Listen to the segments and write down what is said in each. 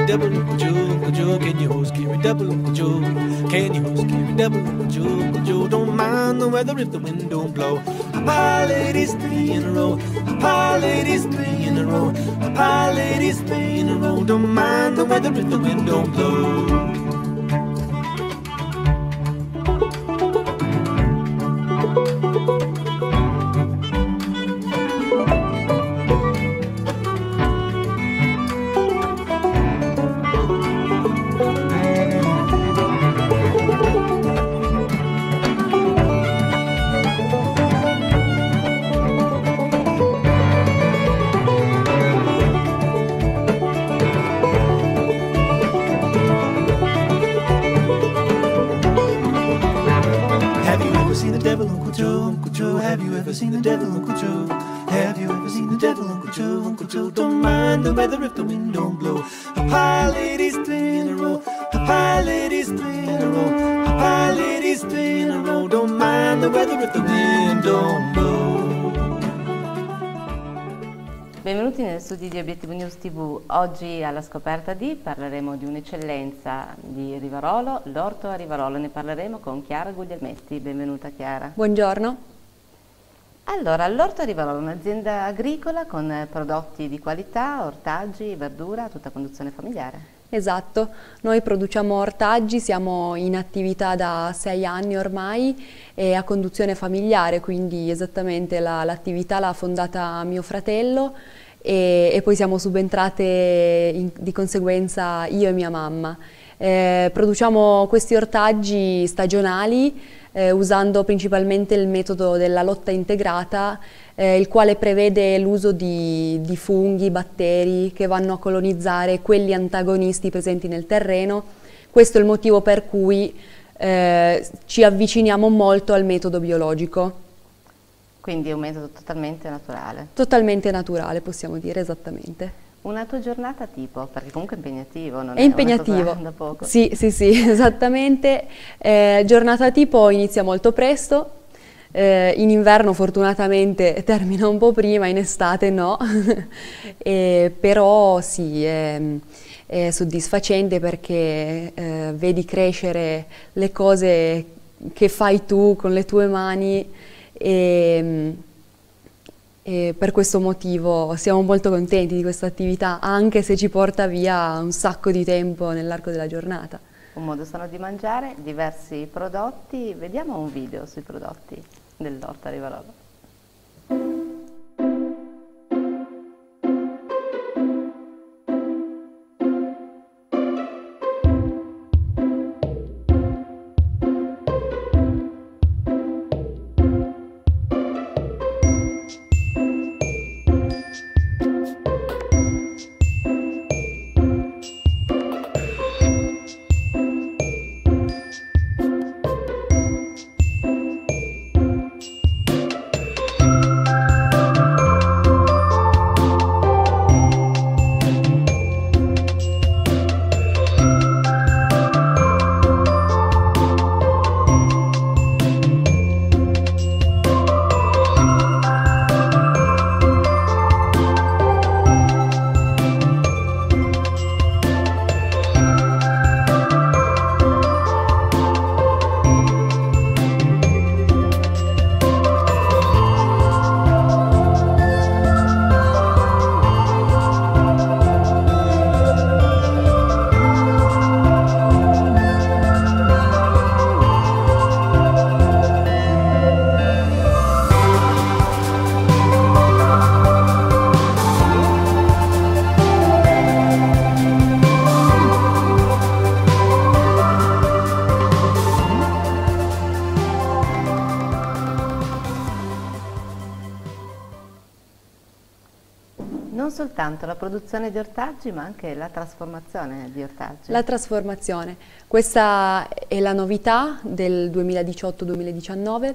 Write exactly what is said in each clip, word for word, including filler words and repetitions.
double Uncle Joe, Uncle Joe, can you host carry double Uncle Joe? Can you host carry double Uncle Joe, Uncle Joe? Don't mind the weather if the wind don't blow. A pie ladies three in a row, a pie ladies three in a row, a pie ladies three in a row. Don't mind the weather if the wind don't blow. Have you ever seen the devil, Uncle Joe? Have you ever seen the devil, Uncle Joe? Uncle Joe, don't mind the weather if the wind don't blow. A pie ladies three in a row, a pie ladies three in a row, a pie ladies three in a row. Don't mind the weather if the wind don't blow. Benvenuti nel studio di Obiettivo News tivù. Oggi alla scoperta di parleremo di un'eccellenza di Rivarolo, l'orto a Rivarolo. Ne parleremo con Chiara Guglielmetti. Benvenuta Chiara. Buongiorno. Allora, l'orto a Rivarolo è un'azienda agricola con prodotti di qualità, ortaggi, verdura, tutta conduzione familiare. Esatto, noi produciamo ortaggi, siamo in attività da sei anni ormai e a conduzione familiare, quindi esattamente l'attività l'ha fondata mio fratello e, e poi siamo subentrate in, di conseguenza io e mia mamma. Eh, produciamo questi ortaggi stagionali eh, usando principalmente il metodo della lotta integrata, eh, il quale prevede l'uso di, di funghi, batteri che vanno a colonizzare quelli antagonisti presenti nel terreno. Questo è il motivo per cui eh, ci avviciniamo molto al metodo biologico. Quindi è un metodo totalmente naturale? Totalmente naturale, possiamo dire, esattamente. Una tua giornata tipo, perché comunque è impegnativo, non è, è impegnativo. Da poco. Sì, sì, sì, esattamente. Eh, giornata tipo inizia molto presto, eh, in inverno fortunatamente termina un po' prima, in estate no, e, però sì, è, è soddisfacente perché eh, vedi crescere le cose che fai tu con le tue mani e, e per questo motivo siamo molto contenti di questa attività, anche se ci porta via un sacco di tempo nell'arco della giornata. Un modo sano di mangiare, diversi prodotti. Vediamo un video sui prodotti dell'orto a Rivarolo. Non soltanto la produzione di ortaggi, ma anche la trasformazione di ortaggi. La trasformazione. Questa è la novità del duemiladiciotto duemiladiciannove,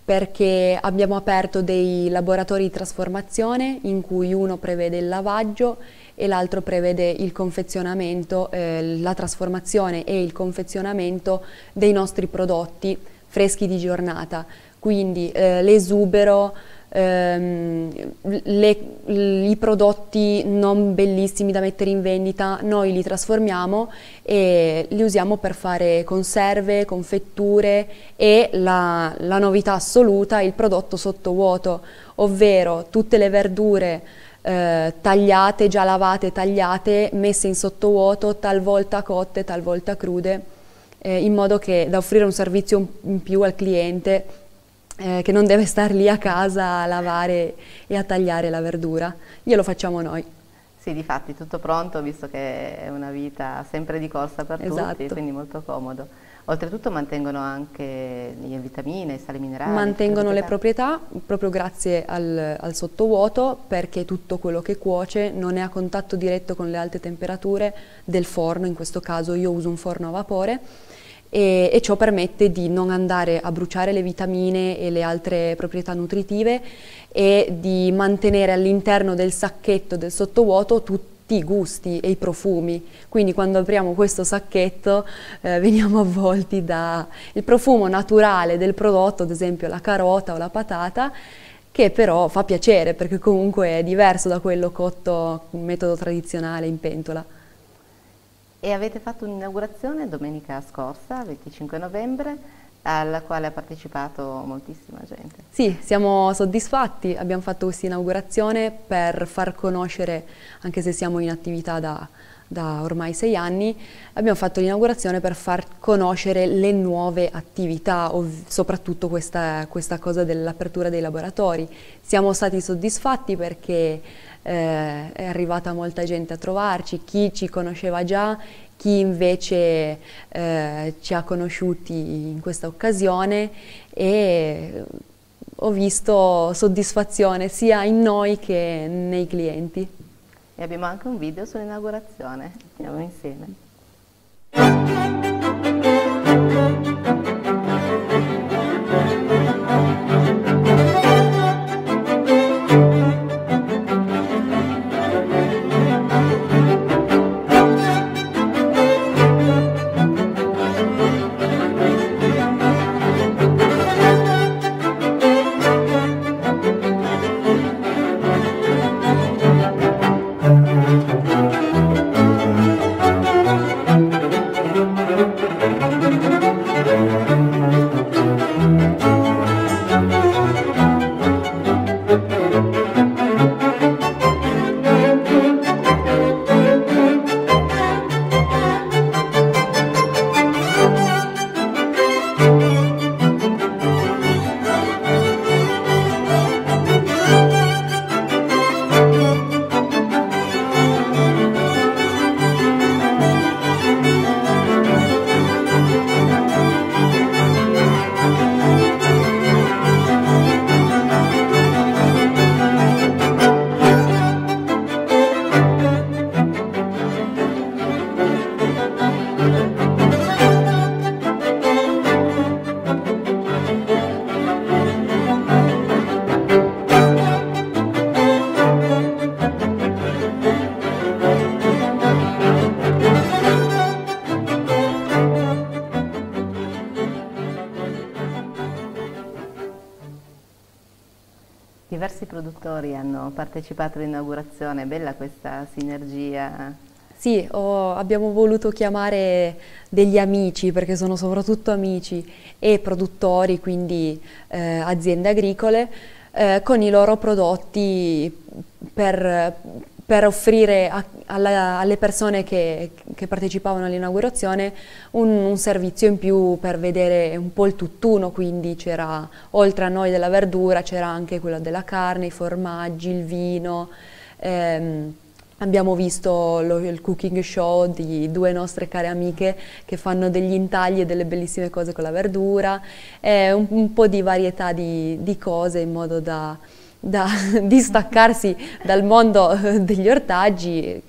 perché abbiamo aperto dei laboratori di trasformazione in cui uno prevede il lavaggio e l'altro prevede il confezionamento, eh, la trasformazione e il confezionamento dei nostri prodotti freschi di giornata. Quindi eh, l'esubero, ehm, le, i prodotti non bellissimi da mettere in vendita noi li trasformiamo e li usiamo per fare conserve, confetture e la, la novità assoluta, il prodotto sottovuoto, ovvero tutte le verdure eh, tagliate, già lavate, tagliate, messe in sottovuoto, talvolta cotte, talvolta crude, eh, in modo che da offrire un servizio in più al cliente eh, che non deve star lì a casa a lavare e a tagliare la verdura. Glielo facciamo noi. Sì, difatti tutto pronto, visto che è una vita sempre di corsa per Esatto. tutti, quindi molto comodo. Oltretutto mantengono anche le vitamine, i sali minerali. Mantengono le proprietà proprio grazie al, al sottovuoto, perché tutto quello che cuoce non è a contatto diretto con le alte temperature del forno. In questo caso io uso un forno a vapore e, e ciò permette di non andare a bruciare le vitamine e le altre proprietà nutritive e di mantenere all'interno del sacchetto del sottovuoto tutti i gusti e i profumi. Quindi quando apriamo questo sacchetto eh, veniamo avvolti dal profumo naturale del prodotto, ad esempio la carota o la patata, che però fa piacere perché comunque è diverso da quello cotto in metodo tradizionale in pentola. E avete fatto un'inaugurazione domenica scorsa, venticinque novembre, alla quale ha partecipato moltissima gente. Sì, siamo soddisfatti, abbiamo fatto questa inaugurazione per far conoscere, anche se siamo in attività da, da ormai sei anni, abbiamo fatto l'inaugurazione per far conoscere le nuove attività, soprattutto questa, questa cosa dell'apertura dei laboratori. Siamo stati soddisfatti perché eh, è arrivata molta gente a trovarci, chi ci conosceva già, chi invece eh, ci ha conosciuti in questa occasione, e ho visto soddisfazione sia in noi che nei clienti. E abbiamo anche un video sull'inaugurazione, vediamo insieme. Diversi produttori hanno partecipato all'inaugurazione, bella questa sinergia. Sì, ho, abbiamo voluto chiamare degli amici, perché sono soprattutto amici e produttori, quindi eh, aziende agricole, eh, con i loro prodotti per, per offrire a, alla, alle persone che, che partecipavano all'inaugurazione un, un servizio in più per vedere un po' il tutt'uno. Quindi c'era, oltre a noi della verdura, c'era anche quello della carne, i formaggi, il vino. Ehm, Abbiamo visto lo, il cooking show di due nostre care amiche che fanno degli intagli e delle bellissime cose con la verdura, e un, un po' di varietà di, di cose, in modo da, da distaccarsi dal mondo degli ortaggi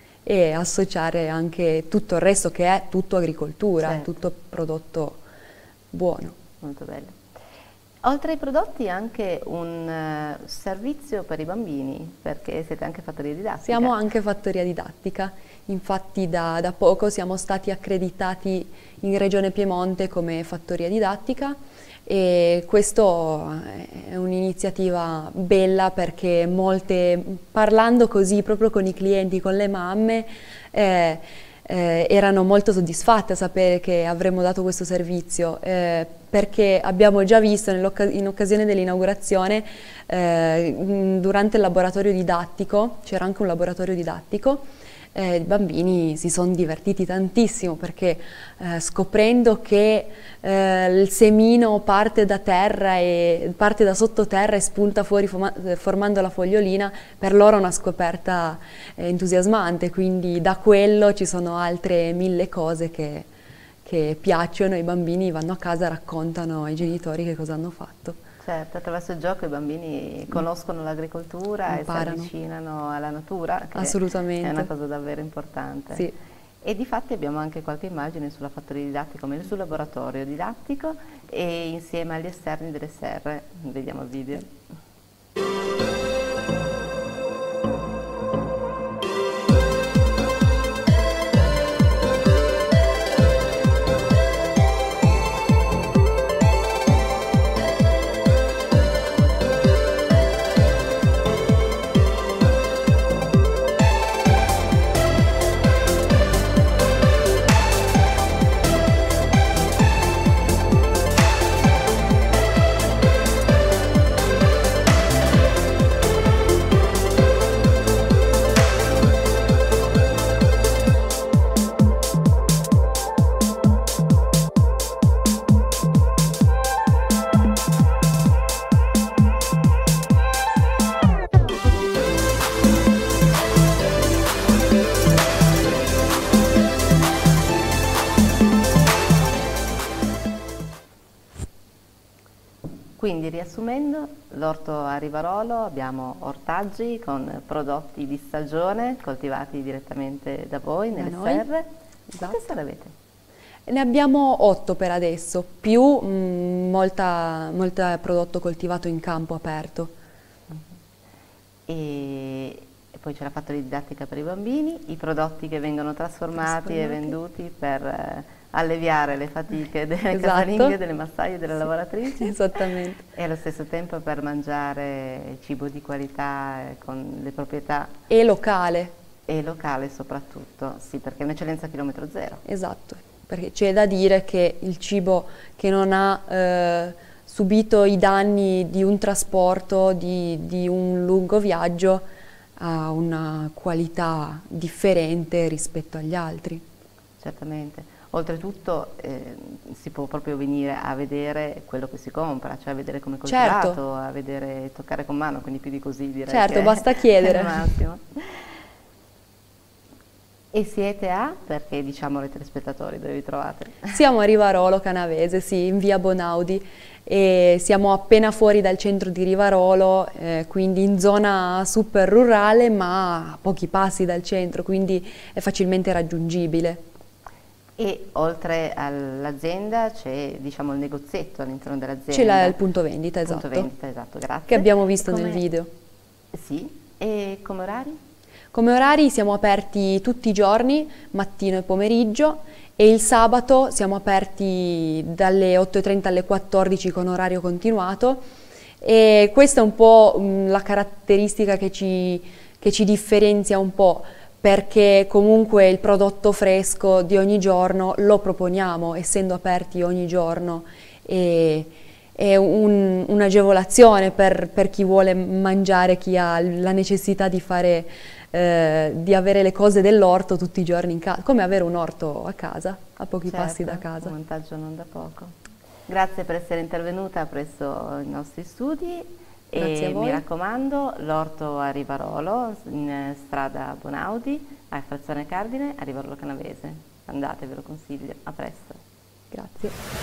e associare anche tutto il resto, che è tutto agricoltura, certo, tutto prodotto buono. Molto bello. Oltre ai prodotti anche un uh, servizio per i bambini, perché siete anche fattoria didattica. Siamo anche fattoria didattica, infatti da, da poco siamo stati accreditati in Regione Piemonte come fattoria didattica e questo è un'iniziativa bella perché molte, parlando così proprio con i clienti, con le mamme, eh, eh, erano molto soddisfatte a sapere che avremmo dato questo servizio, eh, perché abbiamo già visto in occasione dell'inaugurazione, eh, durante il laboratorio didattico, c'era anche un laboratorio didattico, Eh, i bambini si sono divertiti tantissimo perché eh, scoprendo che eh, il semino parte da terra e parte da sottoterra e spunta fuori formando la fogliolina, per loro è una scoperta eh, entusiasmante, quindi da quello ci sono altre mille cose che, che piacciono, i bambini vanno a casa e raccontano ai genitori che cosa hanno fatto. Certo, attraverso il gioco i bambini conoscono l'agricoltura e si avvicinano alla natura, che assolutamente è una cosa davvero importante. Sì. E difatti abbiamo anche qualche immagine sulla fattoria didattica, meglio sul laboratorio didattico e insieme agli esterni delle serre. Vediamo il video. Quindi riassumendo, l'orto a Rivarolo abbiamo ortaggi con prodotti di stagione coltivati direttamente da voi nelle noi. serre. Esatto. Quante serre avete? Ne abbiamo otto per adesso, più mh, molta, molta prodotto coltivato in campo aperto. E, e poi c'è la fattoria didattica per i bambini, i prodotti che vengono trasformati, trasformati. e venduti per eh, alleviare le fatiche delle Esatto. casalinghe, delle massaie, delle Sì. lavoratrici. Esattamente. E allo stesso tempo per mangiare cibo di qualità eh, con le proprietà. E locale. E locale soprattutto, sì, perché è un'eccellenza a chilometro zero. Esatto, perché c'è da dire che il cibo che non ha eh, subito i danni di un trasporto, di, di un lungo viaggio, ha una qualità differente rispetto agli altri. Certamente. Oltretutto eh, si può proprio venire a vedere quello che si compra, cioè a vedere come è coltivato, certo. a vedere, toccare con mano, quindi più di così direi certo, che basta chiedere. È il massimo. E siete a, perché diciamo ai telespettatori dove vi trovate? Siamo a Rivarolo Canavese, sì, in via Bonaudi, e siamo appena fuori dal centro di Rivarolo, eh, quindi in zona super rurale ma a pochi passi dal centro, quindi è facilmente raggiungibile. E oltre all'azienda c'è diciamo il negozietto all'interno dell'azienda? C'è il punto vendita, esatto. Punto vendita, esatto, grazie. Che abbiamo visto come... nel video. Sì, e come orari? Come orari siamo aperti tutti i giorni, mattino e pomeriggio, e il sabato siamo aperti dalle otto e trenta alle quattordici con orario continuato, e questa è un po' mh, la caratteristica che ci, che ci differenzia un po', perché comunque il prodotto fresco di ogni giorno lo proponiamo, essendo aperti ogni giorno, e è un, un'agevolazione per, per chi vuole mangiare, chi ha la necessità di fare, eh, di avere le cose dell'orto tutti i giorni in casa, come avere un orto a casa, a pochi certo, passi da casa. Un vantaggio non da poco. Grazie per essere intervenuta presso i nostri studi. Grazie e a voi. Mi raccomando, l'orto a Rivarolo, in strada Bonaudi, a Frazione Cardine, a Rivarolo Canavese. Andate, ve lo consiglio. A presto. Grazie.